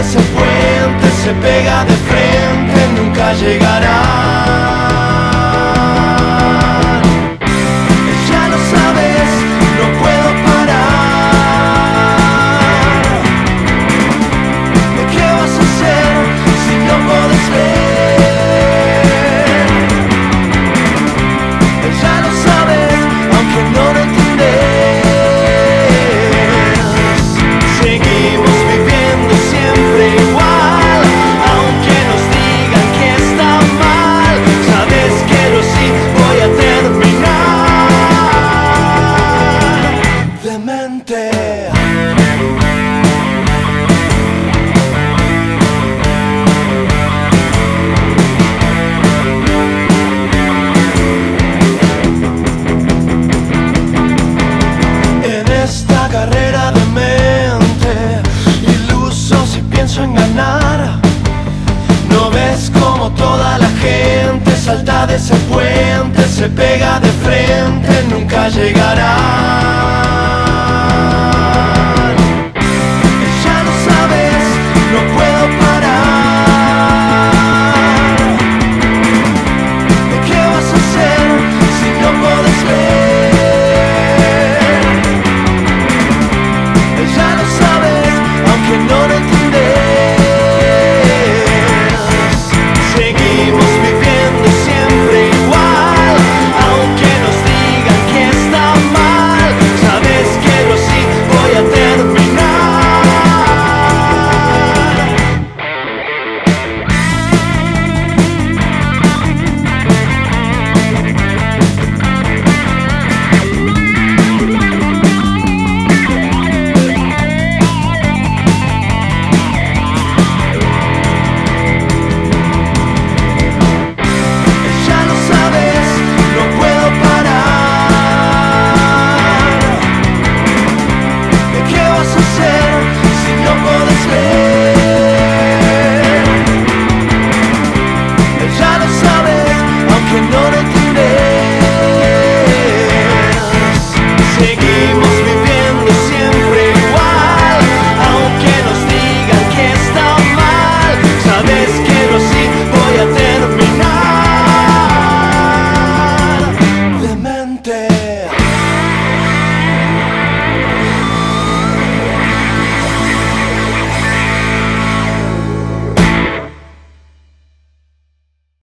ese puente, se pega de frente, nunca llegará. Ya lo sabes, no puedo parar. ¿Qué vas a hacer si no puedes ver? Ya lo sabes, aunque no lo entiendes. Seguimos viviendo siempre igual, aunque nos digan que está mal. Sabes que lo sí voy a terminar demente. En esta carrera de mente, iluso si pienso en ganar. ¿No ves como toda la gente salta de ese puente, se pega de frente, nunca llegará?